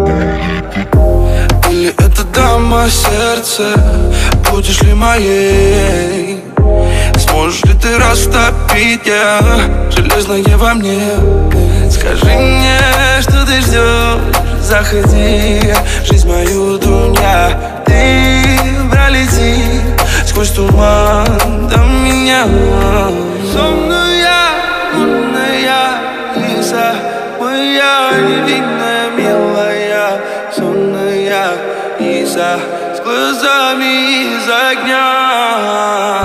Или это дама сердца, будешь ли моей? Сможешь ли ты растопить я железное во мне? Скажи мне, что ты ждешь, заходи, жизнь мою дуня. Ты пролети сквозь туман до меня. Сонная, лунная лиса, моя невинная, милая. Сонная лиса с глазами из огня.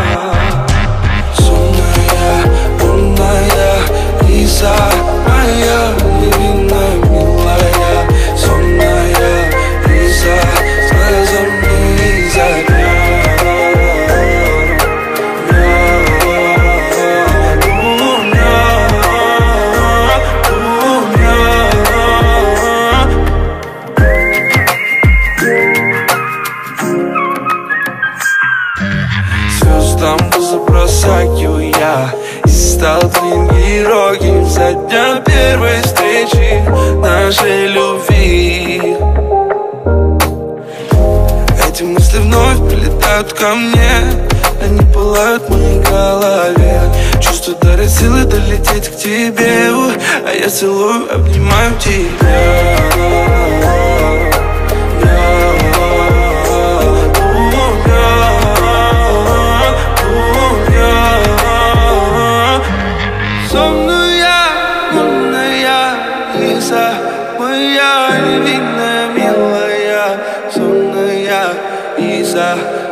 Сонная, лунная лиса, моя невинная, милая. Сонная лиса с глазами из огня. Звездам забросаю я и стал твоим героем со дня первой встречи нашей любви. Эти мысли вновь прилетают ко мне, они пылают в моей голове. Чувство дарит силы долететь к тебе, а я целую, обнимаю тебя. Моя невинная, милая, сонная лиса